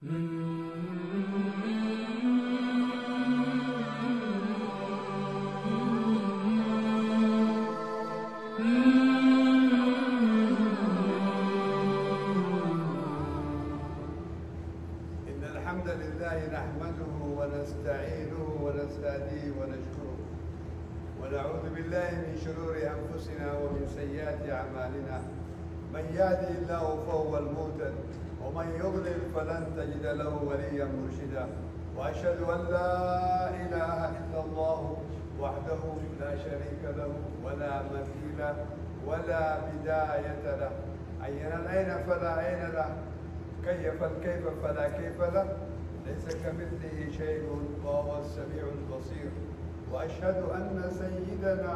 الحمد لله نحمده ونستعينه ونستهديه ونشكره ونعوذ بالله من شرور أنفسنا ومن سيئات أعمالنا. من يهده الله فهو المهتد ومن يضلل فلن تجد له وليا مرشدا. وأشهد أن لا إله إلا الله وحده لا شريك له ولا مثيل ولا بداية له. عين العين فلا عين له، كيف الكيف فلا كيف له، ليس كمثله شيء وهو السميع البصير. وأشهد أن سيدنا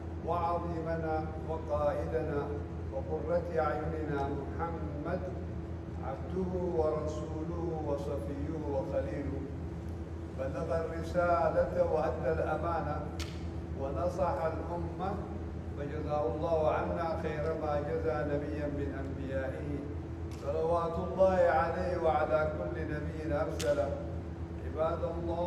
وعظيمنا وقائدنا وقرة أعيننا محمد عبده ورسوله وصفيه وخليله، بلغ الرسالة وأدى الأمانة ونصح الأمة، فجزاه الله عنا خير ما جزى نبيا من أنبيائه، صلوات الله عليه وعلى كل نبي أرسله. عباد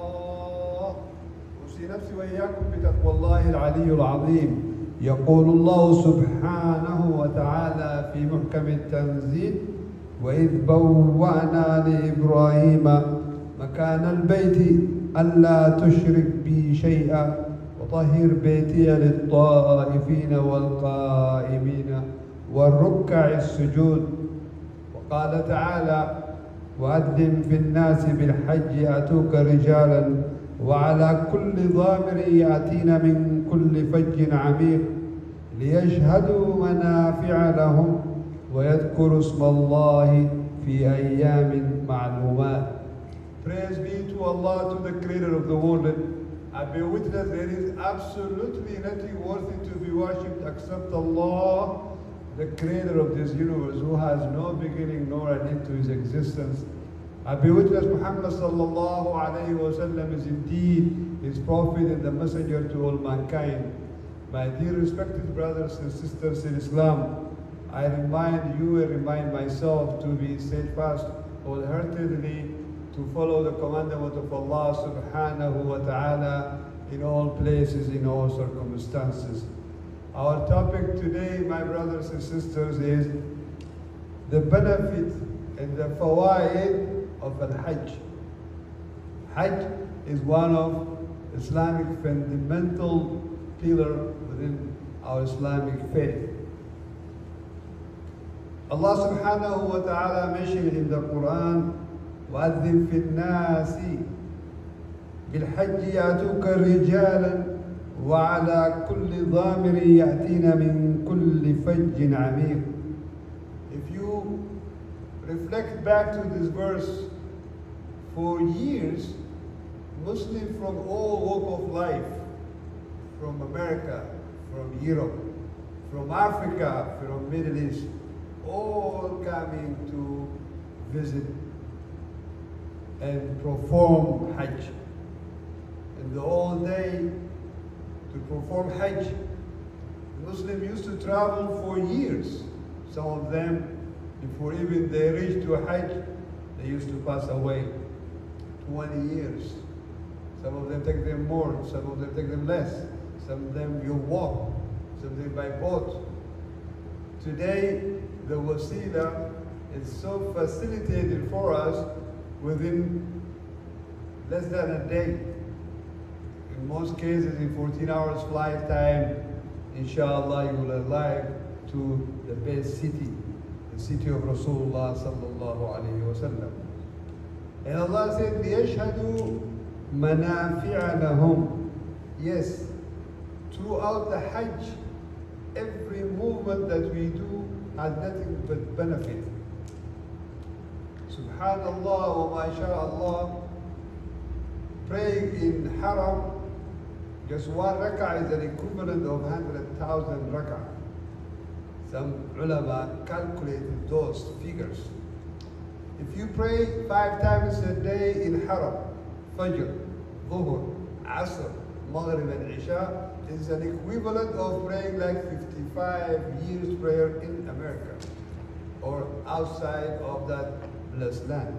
الله، أوصي نفسي وإياكم بتقوى الله العلي العظيم. يقول الله سبحانه وتعالى في محكم التنزيل: وإذ بوأنا لإبراهيم مكان البيت ألا تشرك بي شيئا وطهر بيتي للطائفين والقائمين والركع السجود. قال تعالى: وأذن في الناس بالحج يأتوك رجالا وعلى كل ضامر يأتين من كل فج عميق ليشهدوا منافع لهم ويذكروا اسم الله في أيام معلومات. Praise be to Allah, to the Creator of the world. I bear witness there is absolutely nothing worthy to be worshipped except Allah, the Creator of this universe, who has no beginning nor an end to his existence. I bear witness Muhammad sallallahu alayhi wa sallam is indeed his prophet and the messenger to all mankind. My dear respected brothers and sisters in Islam, I remind you and remind myself to be steadfast wholeheartedly to follow the commandment of Allah subhanahu wa ta'ala in all places, in all circumstances. Our topic today, my brothers and sisters, is the benefit and the fawaid of al-Hajj. Hajj is one of Islamic fundamental pillar within our Islamic faith. Allah subhanahu wa ta'ala mentioned in the Quran: وَأَذِّن فِي النَّاسِ بِالْحَجِّ يَأْتُوكَ رِجَالًا وَعَلَى كُلِّ ضَامِرٍ يَأْتِينَ مِنْ كُلِّ فَجٍّ عَمِيقٍ. If you reflect back to this verse, for years, Muslims from all walks of life, from America, from Europe, from Africa, from Middle East, all coming to visit and perform Hajj. And the whole day to perform Hajj, Muslims used to travel for years. Some of them, before even they reached to Hajj, they used to pass away. 20 years. Some of them take them more, some of them take them less. Some of them you walk, some of them by boat. Today, the wasila is so facilitated for us within less than a day. In most cases, in 14 hours flight time, inshallah, you will arrive to the best city, the city of Rasulullah sallallahu alayhi wa sallam. And Allah said, لِيَشْهَدُوا مَنَافِعَ لَهُمْ. Yes, throughout the Hajj, every movement that we do has nothing but benefit. Subhanallah wa masha'Allah, praying in Haram, just one rak'ah is an equivalent of 100,000 rak'ah. Some ulama calculated those figures. If you pray 5 times a day in Haram, Fajr, Dhuhr, Asr, Maghrib and Isha, is an equivalent of praying like 55 years prayer in America or outside of that blessed land.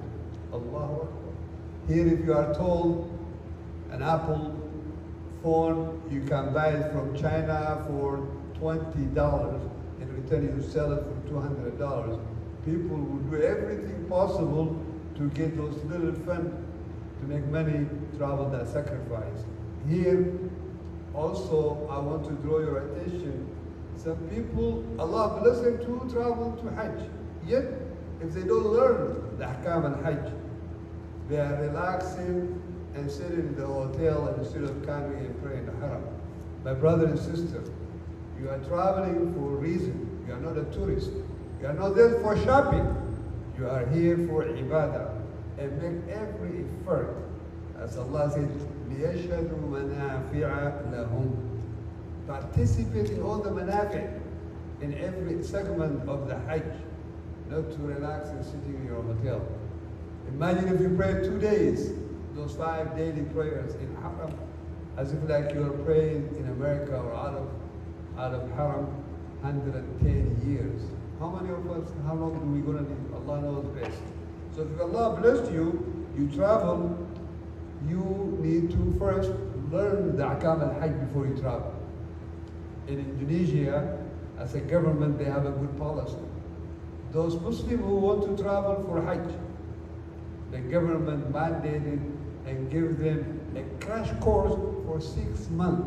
Allahu Akbar. Here, if you are told an Apple phone, you can buy it from China for $20. In return, you sell it for $200. People will do everything possible to get those little funds to make money, travel that sacrifice. Here, also, I want to draw your attention. Some people, Allah bless them to travel to Hajj. Yet, if they don't learn the Ahkam al-Hajj, they are relaxing and sitting in the hotel instead of coming and praying the Haram. My brother and sister, you are traveling for a reason. You are not a tourist. You are not there for shopping. You are here for ibadah. And make every effort. As Allah said, لِيَشْهَدُوا مَنَافِعَ لَهُمْ. Participate in all the manafi', in every segment of the Hajj. Not to relax and sitting in your hotel. Imagine if you pray 2 days, those 5 daily prayers in Haram, as if like you're praying in America or out of Haram 110 years. How many of us, how long do we gonna live? Allah knows best. So if Allah blessed you, you travel, you need to first learn the Ahkam al-Hajj before you travel. In Indonesia, as a government, they have a good policy. Those Muslims who want to travel for Hajj, the government mandated and give them a crash course for 6 months.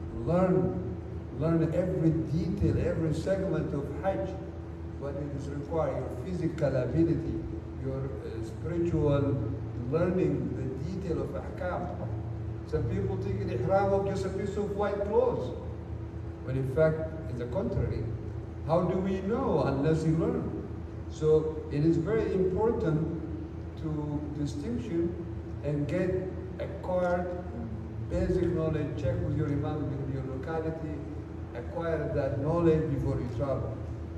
Learn every detail, every segment of Hajj, what it is required, your physical ability, your spiritual learning, the detail of Ahkam. Some people think in Ihram of just a piece of white clothes, when in fact, it's the contrary. How do we know unless you learn? So it is very important to distinction and get acquired basic knowledge, check with your imam in your locality, acquire that knowledge before you travel.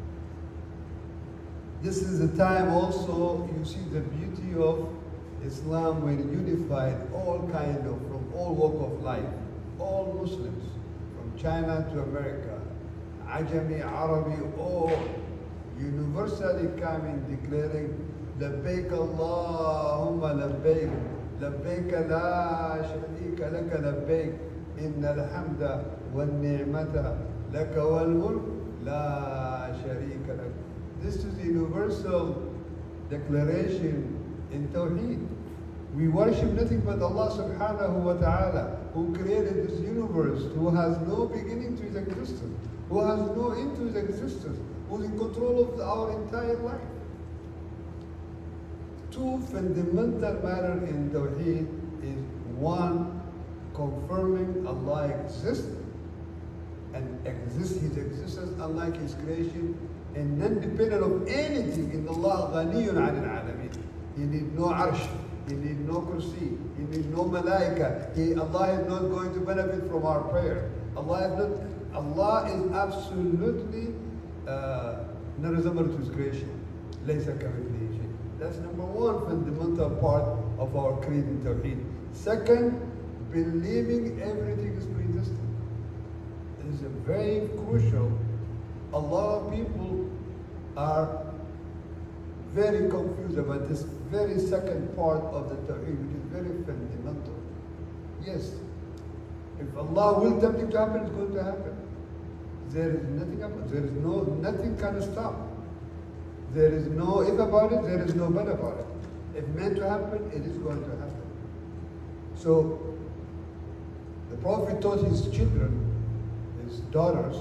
This is the time also you see the beauty of Islam when it unified all kind of, from all walk of life, all Muslims, from China to America, Ajami, Arabi, all universally coming declaring لبيك اللهم لبيك لبيك لا شريك لك لبيك إن الحمد والنعمة لك والملك لا شريك لك. This is the universal declaration in Tawheed. We worship nothing but Allah subhanahu wa ta'ala, who created this universe, who has no beginning to his existence, who has no end to his existence, who is in control of our entire life. Two fundamental matters in Tawheed is one, confirming Allah exists and exists His existence unlike His creation and non-dependent of anything. In Allah ghaniyun 'anil 'alamin. He need no arsh, He need no kursi, He need no malaika. Allah is not going to benefit from our prayer. Allah is absolutely not resembled to His creation. ليس كمثله شيء. That's number one fundamental part of our creed in Tawheed. Second, believing everything is predestined. It is a very crucial. A lot of people are very confused about this very second part of the Tawheed, which is very fundamental. Yes, if Allah will something to happen, it's going to happen. There is nothing about it. There is nothing can stop. There is no if about it, there is no but about it. If meant to happen, it is going to happen. So, the Prophet taught his children, his daughters,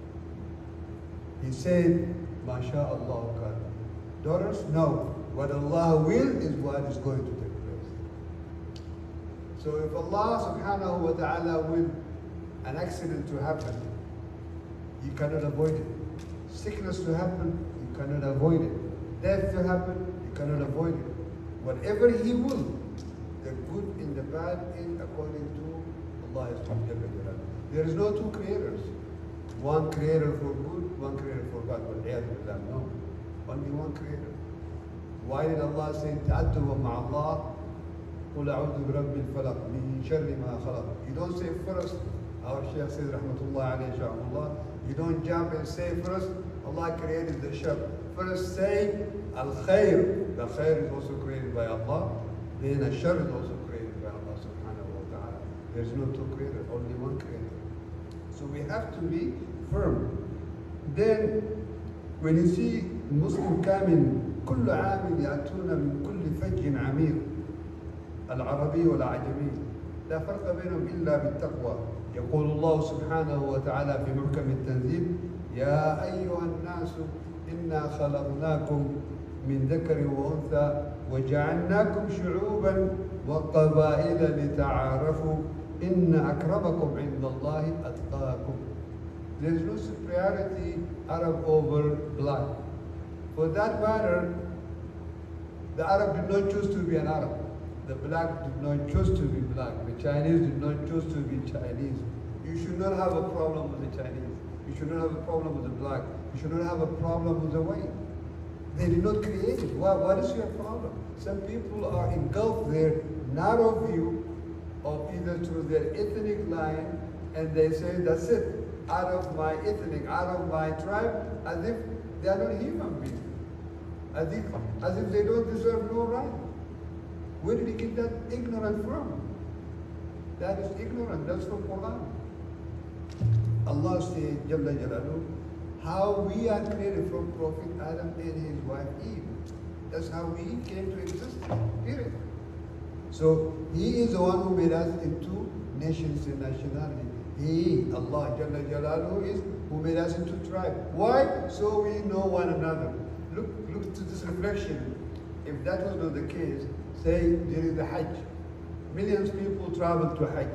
he said, MashaAllah, God. Daughters, no. What Allah will is what is going to take place. So if Allah subhanahu wa ta'ala will an accident to happen, you cannot avoid it. Sickness to happen, you cannot avoid it. Death to happen, you cannot avoid it. Whatever He will, the good and the bad is according to Allah. There is no two creators. One creator for good, one creator for bad. But no. Only one creator. Why did Allah say, تَأَدُّبًا مَعَ اللَّهِ قُلْ أَعُوذُ بِرَبِّ الْفَلَقِ مِنْ شَرِّ مَا خَلَقَ. You don't say first, our Shaykh says, Rahmatullah alayhi sha'ullah, you don't jump and say first, Allah created the shar. First say, the khair is also created by Allah, then ashar is also created by Allah subhanahu wa ta'ala. There's no two creators, only one creator. So we have to be firm. Then when you see Muslim coming, كل عام يأتون من كل فج عميق العربي والعجمي لا فرق بينهم إلا بالتقوى. يقول الله سبحانه وتعالى في محكم التنزيل: يا أيها الناس إنا خلقناكم من ذكر وأنثى وجعلناكم شعوبا وقبائل لتعارفوا إن أكرمكم عند الله أتقاكم. There is no superiority Arab over black. For that matter, the Arab did not choose to be an Arab. The black did not choose to be black. The Chinese did not choose to be Chinese. You should not have a problem with the Chinese. You should not have a problem with the black. You should not have a problem with the white. They did not create it. What is your problem? Some people are engulfed their narrow view of either through their ethnic line, and they say, that's it, out of my ethnic, out of my tribe, as if they are not human beings. As if they don't deserve no right. Where did he get that ignorance from? That is ignorant. That's from Quran. Allah says, Jalla Jalaluhu, how we are created from Prophet Adam and his wife Eve. That's how we came to exist. Period. So he is the one who made us into nations and nationality. He, Allah Jalla Jalaluhu, is who made us into tribe. Why? So we know one another. Look to this reflection. If that was not the case, say during the Hajj, millions of people travel to Hajj.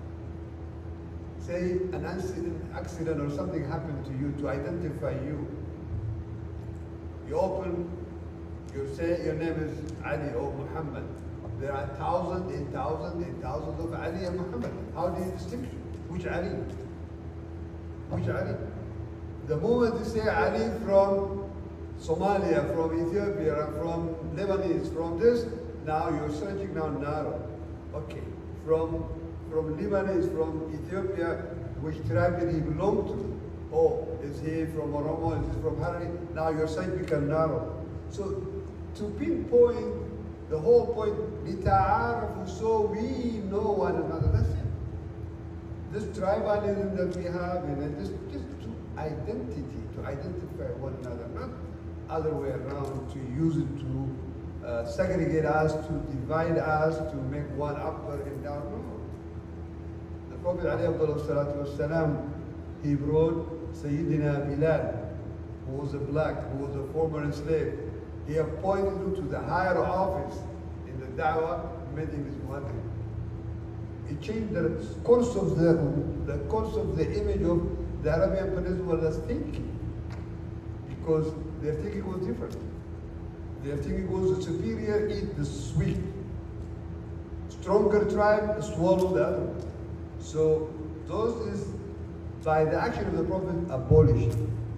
Say an accident or something happened to you to identify you. You open, you say your name is Ali or Muhammad. There are thousands and thousands and thousands of Ali and Muhammad. How do you distinguish? Which Ali? Which Ali? The moment you say Ali from Somalia, from Ethiopia, from Lebanese, from this, now you're searching now narrow. Okay, from Lebanese, from Ethiopia, which tribe did he belong to? Oh, is he from Oromo? Is he from Harari? Now your sight becomes narrow. So to pinpoint the whole point, لِتَعَارَفُوا, so we know one another. That's it. This tribalism that we have, and just to identify one another, not other way around, to use it to segregate us, to divide us, to make one upper and down. No. The Prophet ﷺ, he brought Sayyidina Bilal, who was a black, who was a former slave. He appointed him to the higher office in the da'wah, made him his muaddin. He changed the course of the image of the Arabian Peninsula's thinking, because their thinking was different. Their thinking was the superior eat the sweet, stronger tribe swallow the other. So those is by the action of the Prophet abolished.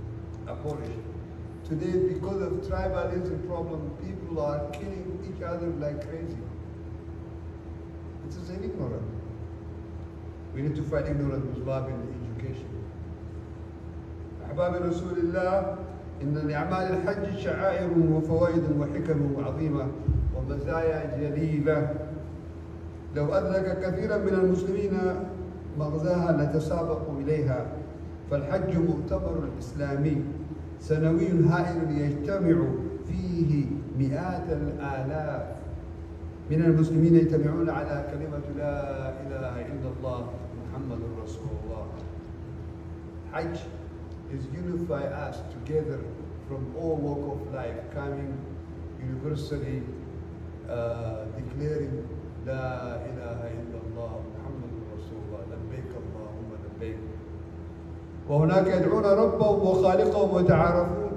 Today, because of tribalism problem, people are killing each other like crazy. This is ignorant. We need to fight ignorance with love in education. أحباب رسول الله، إن لأعمال الحج شعائر وفوائد وحكم عظيمة ومزايا جليلة. لو أدرك كثيرا من المسلمين مغزاها لتسابق إليها. فالحج مؤتمر إسلامي سنوي هائل يجتمع فيه مئات الآلاف من المسلمين يجتمعون على كلمة لا إله إلا الله محمد رسول الله. Hajj is unify us together from all walk of life, coming universally declaring لا إله إلا الله محمد رسول الله لبيك اللهم لبيك. وهناك يدعون ربهم وخالقهم ويتعارفون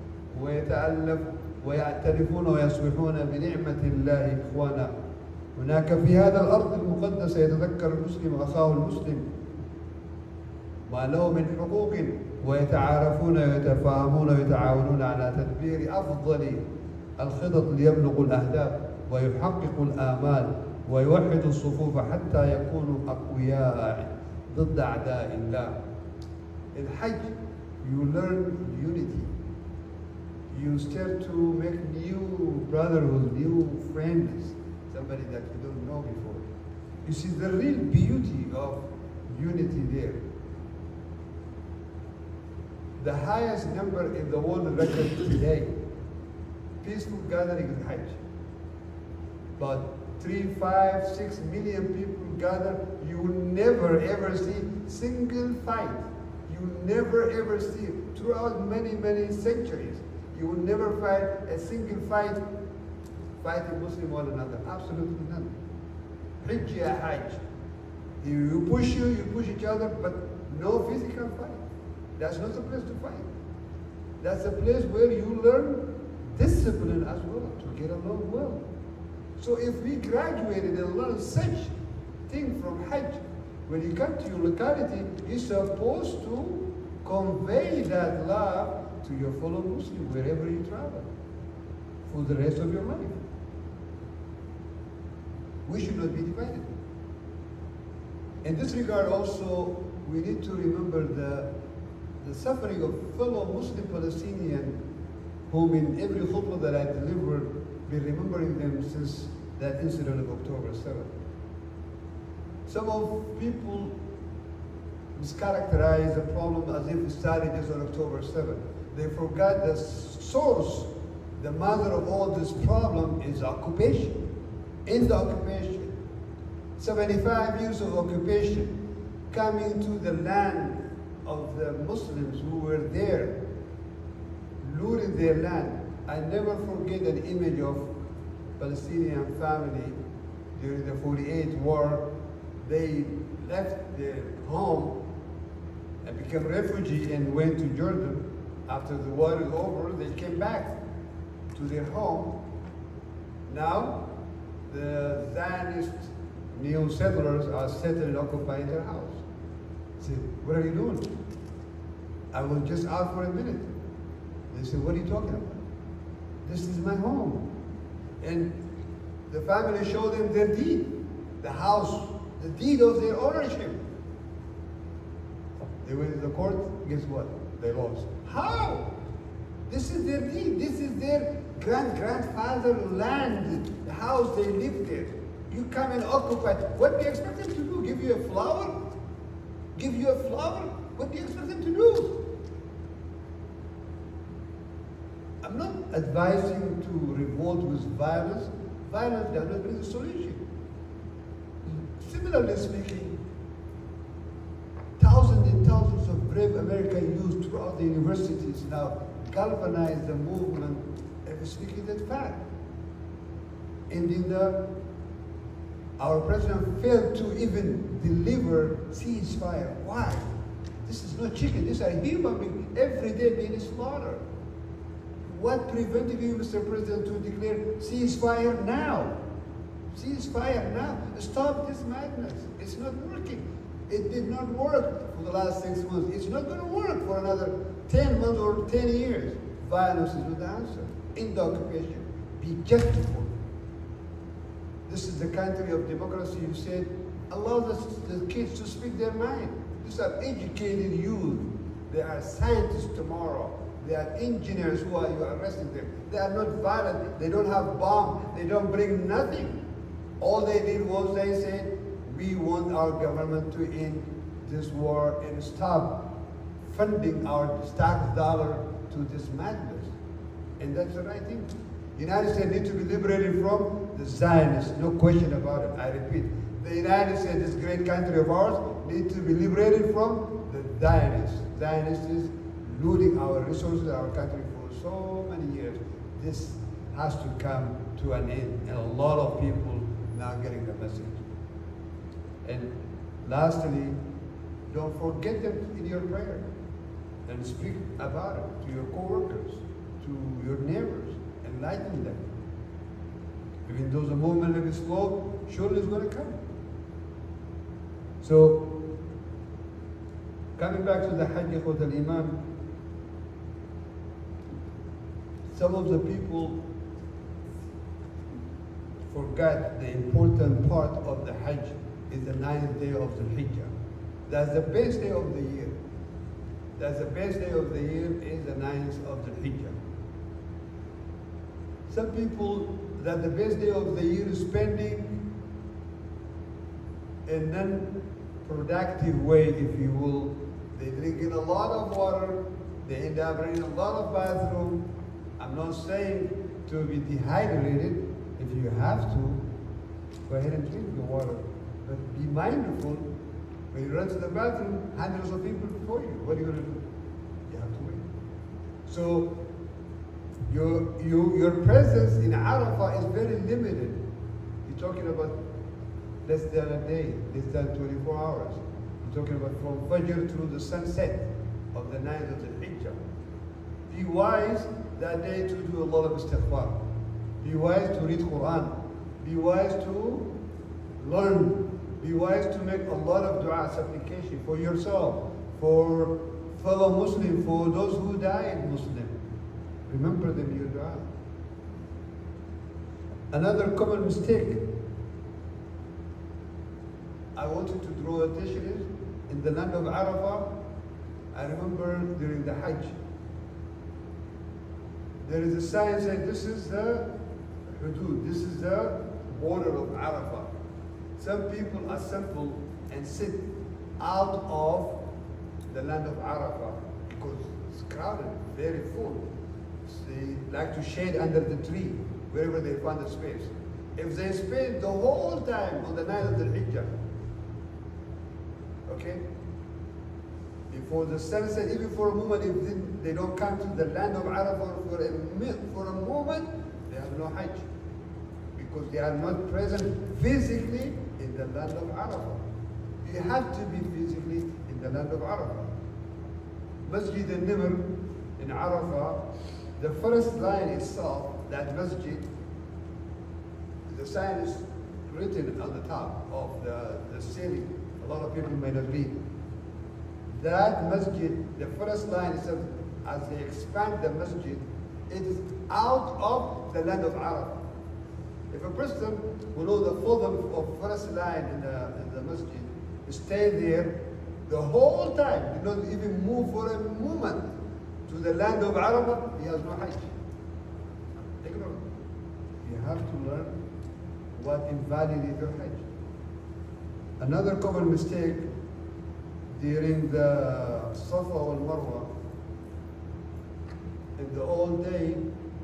ويعترفون ويصبحون بنعمة الله إخوانا. هناك في هذا الأرض المقدسة يتذكر المسلم أخاه المسلم ما له من حقوق، ويتعارفون ويتفاهمون ويتعاونون على تدبير أفضل الخطط ليبلغوا الأهداف ويحققوا الآمال ويوحدوا الصفوف حتى يكونوا أقوياء ضد أعداء الله. In Hajj, you learn unity. You start to make new brotherhood, new friends, somebody that you don't know before. You see the real beauty of unity there. The highest number in the world record today, peaceful gathering is Hajj. But 3, 5, 6 million people gather, you will never ever see single fight. You will never ever see, throughout many, many centuries, you will never fight a single fight fighting Muslim one another. Absolutely none. Hajj ya Hajj. You push each other, but no physical fight. That's not the place to fight. That's a place where you learn discipline as well, to get along well. So if we graduated and learned such thing from Hajj, when you come to your locality, you're supposed to convey that love to your fellow Muslim wherever you travel for the rest of your life. We should not be divided. In this regard also, we need to remember the suffering of fellow Muslim Palestinian, whom in every khutbah that I delivered, been remembering them since that incident of October 7th. Some of people mischaracterize the problem as if it started just on October 7th. They forgot the source, the mother of all this problem is occupation. In the occupation, 75 years of occupation, coming to the land of the Muslims who were there, looting their land. I never forget an image of Palestinian family during the 48 war. They left their home and became refugees and went to Jordan. After the war is over, they came back to their home. Now, the Zionist neo-settlers are settled and occupying their house. I said, what are you doing? I was just out for a minute. They said, what are you talking about? This is my home. And the family showed them their deed, the house, the deed of their ownership. They went to the court, guess what? They lost. How? This is their deed. This is their grandfather land, the house they lived there. You come and occupy. What do you expect them to do? Give you a flower? Give you a flower? What do you expect them to do? I'm not advising to revolt with violence. Violence does not bring the solution. Similarly speaking, thousands and thousands of brave American youth throughout the universities now galvanize the movement of speaking that fact. And our president failed to even deliver ceasefire. Why? This is not chicken, these are human beings every day being slaughtered. What prevented you, Mr. President, to declare ceasefire now? Ceasefire now. Stop this madness. It's not working. It did not work for the last 6 months. It's not going to work for another 10 months or 10 years. Violence is not the answer. In the occupation, be justified. This is the country of democracy. You said, allow the kids to speak their mind. These are educated youth. They are scientists tomorrow. They are engineers who are, you are arresting them. They are not violent. They don't have bombs. They don't bring nothing. All they did was they said, we want our government to end this war and stop funding our tax dollar to this madness. And that's the right thing. The United States needs to be liberated from the Zionists, no question about it. I repeat, the United States, this great country of ours, needs to be liberated from the Zionists. Zionists is looting our resources, our country for so many years. This has to come to an end, and a lot of people now getting the message. And lastly, don't forget them in your prayer, and speak about it to your co-workers, to your neighbors, enlighten them. Even though the movement is slow, surely it's going to come. So, coming back to the Hajj Ikhwat al-Iman, some of the people forgot the important part of the Hajj is the 9th day of the Hijjah. That's the best day of the year. That's the best day of the year is the 9th of the Hijjah. Some people that the best day of the year is spending in non-productive way, if you will. They drink in a lot of water, they end up in a lot of bathroom. I'm not saying to be dehydrated. If you have to, go ahead and drink the water. But be mindful, when you run to the bathroom, hundreds of people before you. What are you going to do? You have to wait. So your presence in Arafah is very limited. You're talking about less than a day, less than 24 hours. You're talking about from Fajr through the sunset of the night of the Hijjah. Be wise that day to do a lot of istighfar. Be wise to read Quran. Be wise to learn. Be wise to make a lot of dua, supplication for yourself, for fellow Muslim, for those who died Muslim. Remember them in your dua. Another common mistake I wanted to draw attention is in the land of Arafah. I remember during the Hajj, there is a sign saying this is the hudud, this is the border of Arafah. Some people assemble and sit out of the land of Arafah because it's crowded, very full. They like to shade under the tree wherever they find the space. If they spend the whole time on the night of the Hijjah, okay, before the sunset, even for a moment, if they don't come to the land of Arafah for a moment, they have no Hajj. Because they are not present physically in the land of Arafah. You have to be physically in the land of Arafah. Masjid al-Nimr in Arafah, the first line itself, that masjid, the sign is written on the top of the ceiling. A lot of people may not read. That masjid, the first line is, as they expand the masjid, it is out of the land of Arafah. If a person will know the fadl of first line in the masjid, stay there the whole time, did not even move for a moment to the land of Arafah, he has no Hajj. Ignore. You have to learn what invalidates your Hajj. Another common mistake during the Safa wal Marwa, in the old day,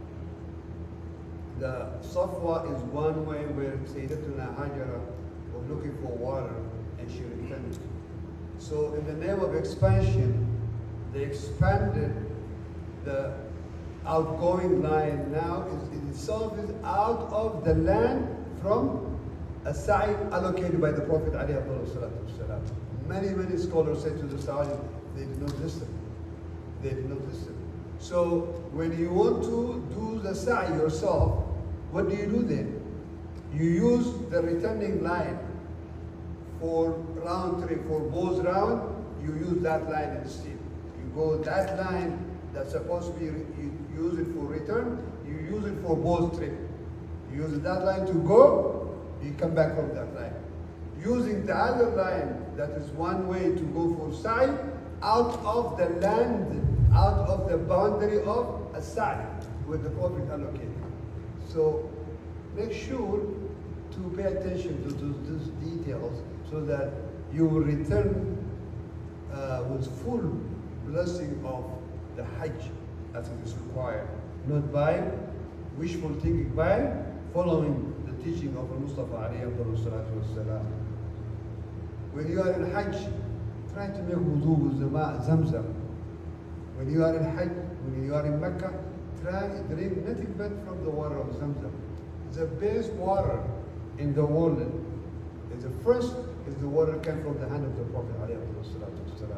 the Safwa is one way where Sayyidatuna Hajara was looking for water and she returned. So in the name of expansion, they expanded the outgoing line. Now it itself is out of the land from a site allocated by the Prophet ﷺ. Many scholars say to the Saudi, they did not listen. They did not listen. So when you want to do the sa'i yourself, what do you do then? You use the returning line for round trip, for both round, you use that line instead. You go that line that's supposed to be, you use it for return, you use it for both trip. You use that line to go, you come back from that line. Using the other line, that is one way to go for sa'i, out of the land, out of the boundary of a sa'i, where the Prophet allocated. So make sure to pay attention to those details so that you will return with full blessing of the Hajj as it is required, not by wishful thinking, by following the teaching of Mustafa alayhi salatu. When you are in Hajj, try to make wudu with the Zamzam. When you are in Hajj, when you are in Mecca, try to drink nothing but from the water of Zamzam. The best water in the world. The first is the water came from the hand of the Prophet alayhi salatu.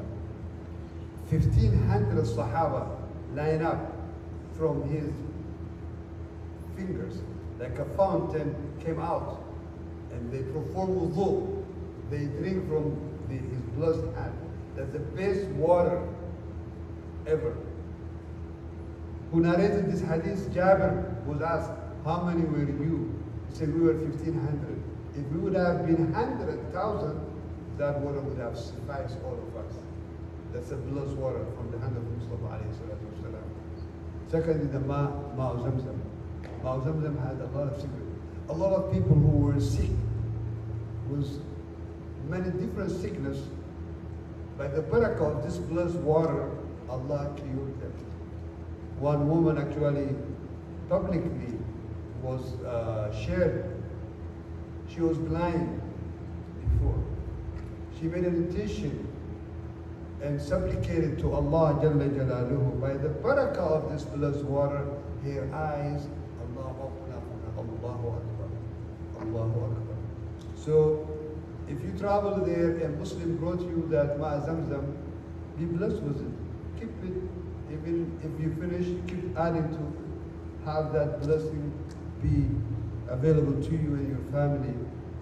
1,500 Sahaba line up from his fingers, like a fountain came out, and they perform wudu. They drink from his blessed hand. That's the best water ever. Who narrated this hadith, Jabir, was asked, how many were you? He said, we were 1,500. If we would have been 100,000, that water would have sufficed all of us. That's the blessed water from the hand of Mustafa alayhi salatu wasalam. Secondly, the Ma'u Zamzam. Ma'u Zamzam had a lot of secrets. A lot of people who were sick with many different sickness, by the barakah of this blessed water, Allah cured them. One woman actually publicly was shared. She was blind before. She made an intention and supplicated to Allah Jalla Jalaluhu. By the barakah of this blessed water, her eyes, Allah opened up. Allahu Akbar. Allahu Akbar. So, if you travel there and Muslim brought you that Ma Zamzam, be blessed with it. Keep it. Even if you finish, keep adding to have that blessing be available to you and your family.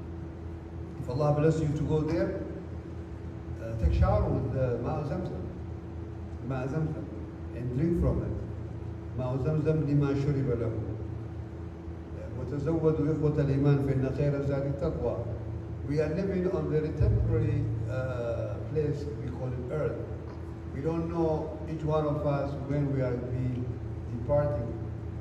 If Allah bless you to go there, take shower with Ma Zamzam. Ma Zamzam. And drink from it. Ma Zamzam lima shuriba lahu. وتزودوا إخوة الإيمان فإن خير الزاد التقوى. We are living on very temporary place, we call it earth. We don't know each one of us when we are be departing.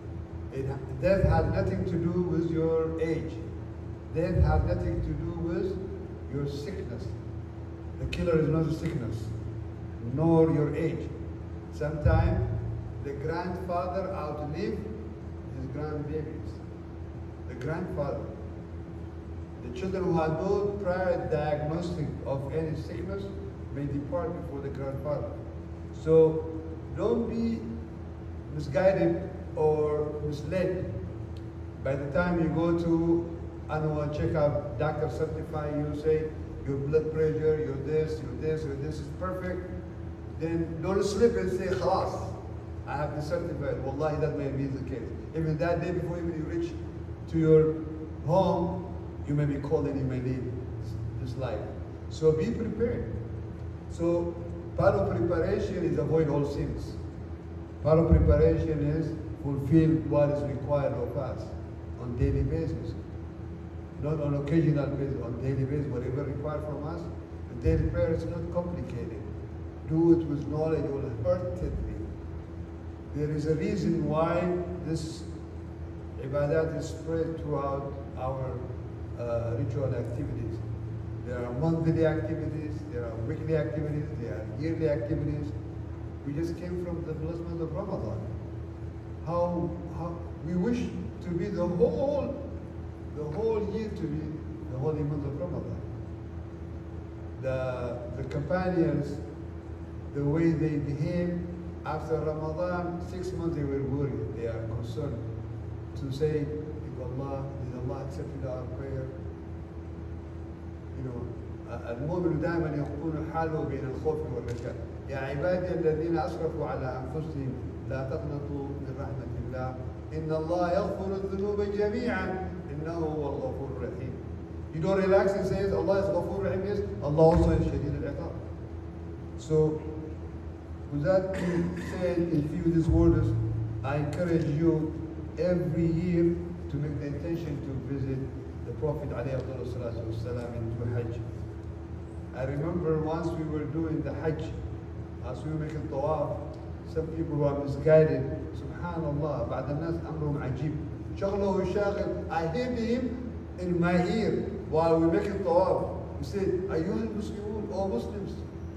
Death has nothing to do with your age. Death has nothing to do with your sickness. The killer is not a sickness, nor your age. Sometimes the grandfather outlive his grandbabies. The grandfather. The children who had no prior diagnostic of any sickness may depart before the grandfather. So don't be misguided or misled. By the time you go to annual checkup, doctor certify you, say your blood pressure, your this is perfect, then don't slip and say, khalas, I have been certified. Wallahi, that may be the case. Even that day before even you reach to your home, you may be called and you may leave this life. So be prepared. So part of preparation is avoid all sins. Part of preparation is fulfill what is required of us on daily basis. Not on occasional basis, on daily basis, whatever required from us. The daily prayer is not complicated. Do it with knowledge wholeheartedly. There is a reason why this ibadat is spread throughout our ritual activities. There are monthly activities, there are weekly activities, there are yearly activities. We just came from the blessed month of Ramadan. How we wish to be the whole year to be the holy month of Ramadan. The companions, the way they behave after Ramadan, 6 months they were worried, they are concerned to say, did Allah accepted our prayer? You know, المؤمن دائما يكون حاله بين الخوف والرجاء. يا عبادي الذين أسرفوا على أنفسهم لا تقنطوا من رحمة الله إن الله يغفر الذنوب جميعا إنه هو الغفور الرحيم. You don't relax and say Allah is Ghafur Rahim. Yes, Allah also is Shadid al-Iqab. So, with that being said, in few of these words, I encourage you every year to make the intention to visit the Prophet ﷺ and do Hajj. I remember once we were doing the Hajj, as we were making tawaf, some people were misguided. Subhanallah, بعد الناس أمرهم عجيب. شغله الشاغل. I heard him in my ear while we were making tawaf. He said, أيها المسلمون, all Muslims,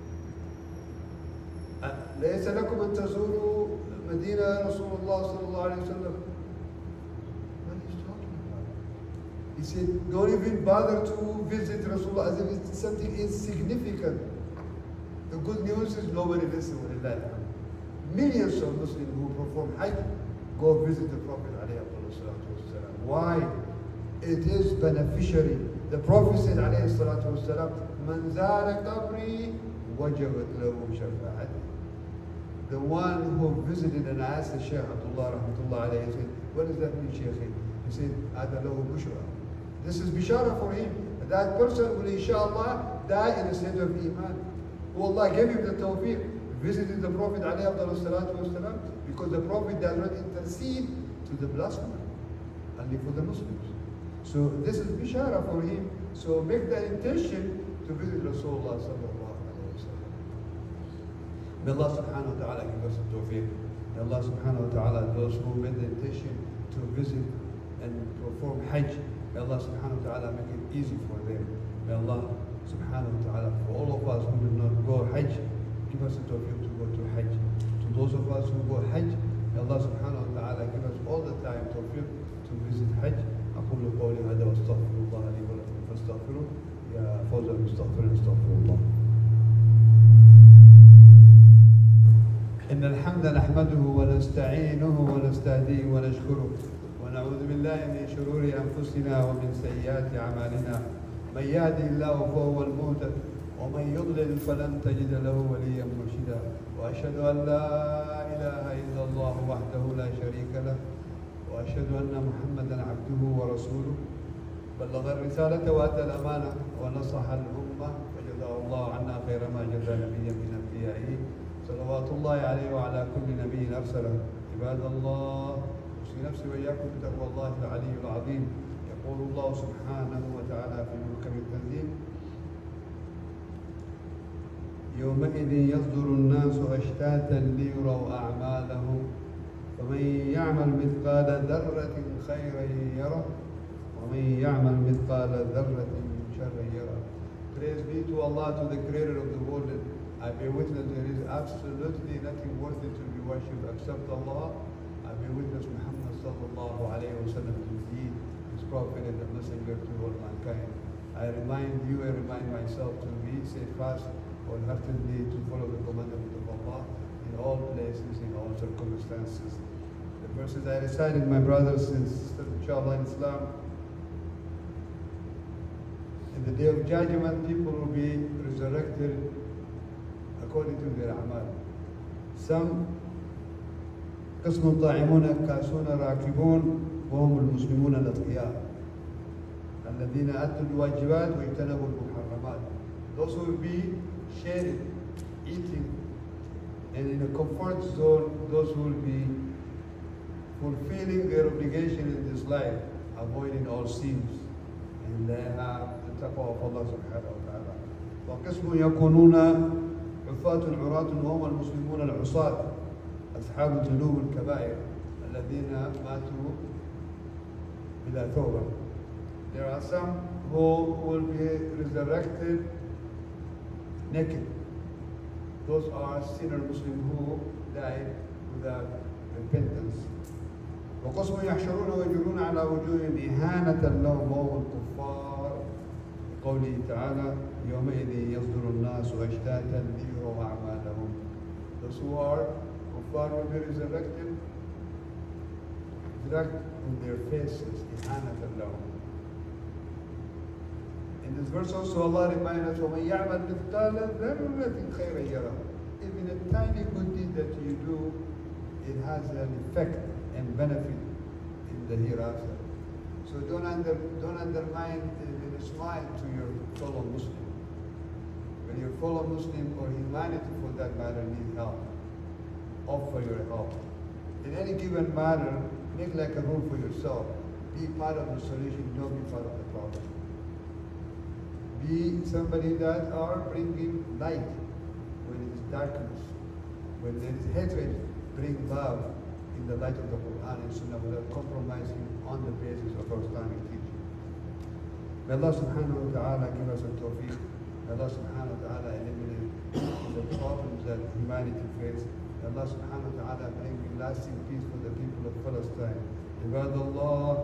ليس لكم أن تزوروا مدينة رسول الله صلى الله عليه وسلم. What is he talking about? He said, don't even bother to visit Rasulullah as if it's something insignificant. The good news is nobody listens to that. Millions of Muslims who perform Hajj go visit the Prophet ﷺ. Why? It is beneficiary. The Prophet said ﷺ, من زار قبري وجبت له شفاعتي. The one who visited and asked the Shaykh Abdullah rahmatullah alayhi, said, what does that mean, Shaykh? He said, هذا له بشرى. This is bishara for him. That person will inshallah die in a state of iman. Who Allah gave him the tawfiq, visited the Prophet ﷺ, because the Prophet does not intercede to the blasphemer, only for the Muslims. So this is bishara for him. So make the intention to visit Rasulullah sallallahu alayhi wa sallam. May Allah subhanahu wa ta'ala give us the tawfiq. May Allah subhanahu wa ta'ala, those who made the intention to visit and perform Hajj. May Allah subhanahu wa ta'ala make it easy for them. May Allah subhanahu wa ta'ala, for all of us who will not go Hajj, give us the tawfiq to go to Hajj. To those of us who go Hajj, may Allah subhanahu wa ta'ala give us all the time tawfiq to visit Hajj. أقول قولي هذا واستغفر الله لي ولكم فاستغفروه. يا فوز المستغفرين استغفر الله. إن الحمد نحمده ونستعينه ونستهديه ونشكره ونعوذ بالله من شرور أنفسنا ومن سيئات أعمالنا. من يهده الله فهو المهتد ومن يضلل فلن تجد له وليا مرشدا. وأشهد أن لا إله إلا الله وحده لا شريك له وأشهد أن محمدا عبده ورسوله. بلغ الرسالة وأدى الأمانة ونصح الأمة وجزاه الله عنا خير ما جزى نبيا من أنبيائه صلوات الله عليه وعلى كل نبي أرسله. عباد الله، أوصي نفسي وإياكم بتقوى الله العلي العظيم. يقول الله سبحانه وتعالى في محكم التنزيل: يومئذ يصدر الناس أشتاتا ليروا أعمالهم فمن يعمل مثقال ذرة خيرا يره ومن يعمل مثقال ذرة شرا يره. Praise be to Allah, to the Creator of the world. I bear witness there is absolutely nothing worthy to be worshipped except Allah. I bear witness Muhammad sallallahu alayhi wa sallam is indeed His Prophet and the Messenger to all mankind. I remind you, I remind myself to be steadfast wholeheartedly to follow the commandment of Allah in all places, in all circumstances. The verses I recited, my brothers and sisters, inshallah in Islam, in the day of judgment, people will be resurrected according to their amal. Some قسم طاعمون كاسون راكبون وهم المسلمون الأتقياء الذين أدوا الواجبات واجتنبوا المحرمات. Those who will be sharing, eating, and in a comfort zone, those who will be fulfilling their obligation in this life, avoiding all sins, and they have the taqwa of Allah subhanahu wa ta'ala. وقسم يكونون عفاة عراة وهم المسلمون العصاة أصحاب الذنوب الكبائر الذين ماتوا بلا توبة. There are some who will be resurrected naked. Those are sinner Muslims who died without repentance. وقسم يحشرون ويجرون على وجوههم إهانة لهم وهم الكفار لقوله تعالى يومئذ يصدر الناس أشتاتا ليروا أعمالهم. Those who are kuffar will be resurrected, dragged in their faces, إهانة لهم. In this verse also Allah reminds us, وَمَنْ يَعْمَلْ مِثْقَالَ ذَرَّةٍ خَيْرًا يَرَهُ. Even a tiny good deed that you do, it has an effect and benefit in the hereafter. So don't undermine the smile to your fellow Muslim. When your fellow Muslim or humanity for that matter need help, offer your help. In any given matter, make like a room for yourself. Be part of the solution, don't be part of the problem. Be somebody that are bringing light when it is darkness. When there is hatred, bring love in the light of the Quran and Sunnah without compromising on the basis of our Islamic teaching. May Allah subhanahu wa ta'ala give us a tawfiq. May Allah subhanahu wa ta'ala eliminate the problems that humanity faces. May Allah subhanahu wa ta'ala bring lasting peace for the people of Palestine. عباد الله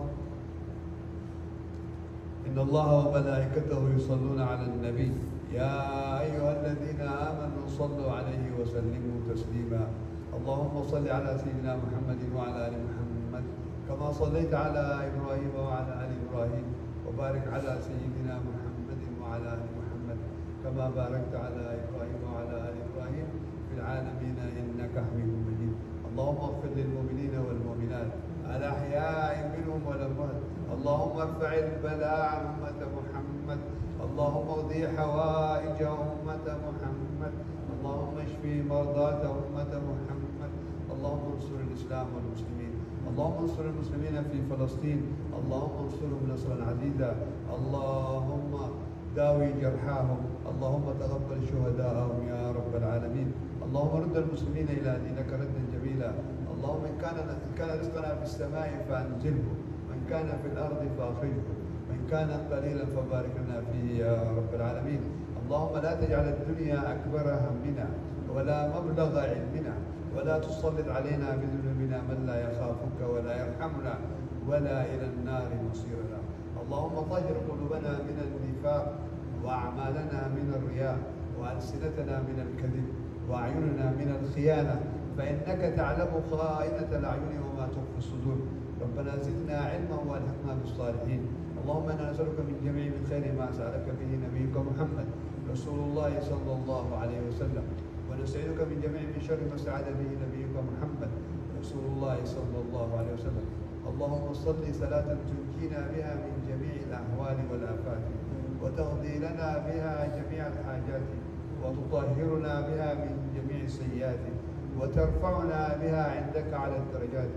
إن الله وملائكته يصلون على النبي يا أيها الذين آمنوا صلوا عليه وسلموا تسليما. اللهم صل على سيدنا محمد وعلى آل محمد كما صليت على إبراهيم وعلى آل إبراهيم وبارك على سيدنا محمد وعلى آل محمد كما باركت على إبراهيم وعلى آل إبراهيم في العالمين إنك حميد مجيد. اللهم اغفر للمؤمنين والمؤمنات الأحياء منهم والأموات. اللهم ارفع البلاء عن أمة محمد. اللهم اقضي حوائج أمة محمد. اللهم اشف مرضاة أمة محمد. اللهم انصر الإسلام والمسلمين. اللهم انصر المسلمين في فلسطين. اللهم انصرهم نصرا عزيزا. اللهم داوي جرحاهم. اللهم تقبل شهداءهم يا رب العالمين. اللهم رد المسلمين إلى دينك ردا جميلا. اللهم إن كان رزقنا في السماء فأنزله، وإن كان في الأرض فأخرجه، وإن كان قليلا فبارك لنا فيه يا رب العالمين. اللهم لا تجعل الدنيا أكبر همنا ولا مبلغ علمنا، ولا تسلط علينا بذنوبنا من لا يخافك ولا يرحمنا، ولا إلى النار مصيرنا. اللهم طهر قلوبنا من النفاق، وأعمالنا من الرياء، وألسنتنا من الكذب، وأعيننا من الخيانة، فإنك تعلم خائنة الأعين وما تخفي الصدور. ربنا زدنا علما والحقنا بالصالحين. اللهم انا نسالك من جميع الخير ما سالك به نبيك محمد رسول الله صلى الله عليه وسلم، ونستعيذك من جميع من شر ما استعاذ به نبيك محمد رسول الله صلى الله عليه وسلم. اللهم صل صلاة تنجينا بها من جميع الأهوال والآفات، وتقضي لنا بها جميع الحاجات، وتطهرنا بها من جميع السيئات، وترفعنا بها عندك على الدرجات،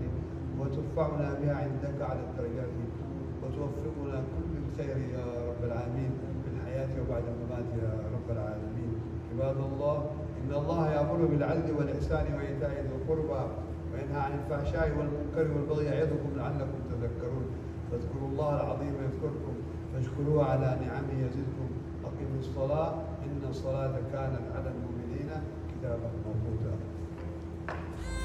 وتوفقنا كل الخير يا رب العالمين في الحياة وبعد الممات يا رب العالمين. عباد الله، إن الله يأمر بالعدل والإحسان وإيتاء ذي القربى وينهى عن الفحشاء والمنكر والبغي يعظكم لعلكم تذكرون. فاذكروا الله العظيم يذكركم، واشكروه على نعمه يزدكم. أقيموا الصلاة إن الصلاة كانت على المؤمنين كتابا موقوتا.